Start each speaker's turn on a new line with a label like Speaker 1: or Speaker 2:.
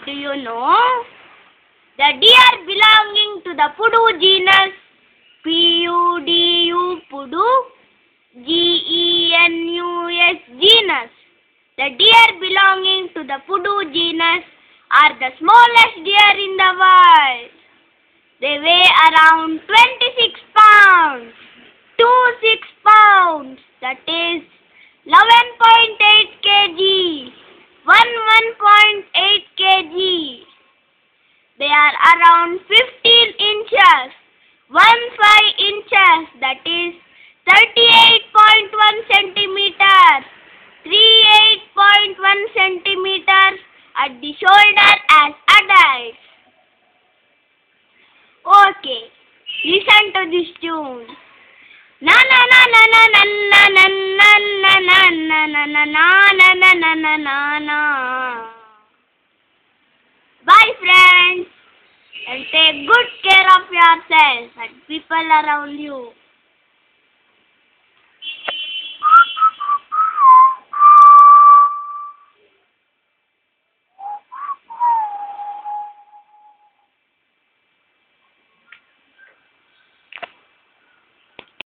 Speaker 1: Do you know? The deer belonging to the Pudu genus, Pudu, Pudu, Genus genus. The deer belonging to the Pudu genus are the smallest deer in the world. They weigh around 26 pounds. 26 pounds. That is 11.8 kg. 1.8 kg. They are around 15 inches. 15 inches. That is 38.1 centimeter. 38.1 centimeter at the shoulder as adults. Okay, listen to this tune. Na na na na na na na na na na na na na na na na na na na. Bye friends, and take good care of yourself and people around you.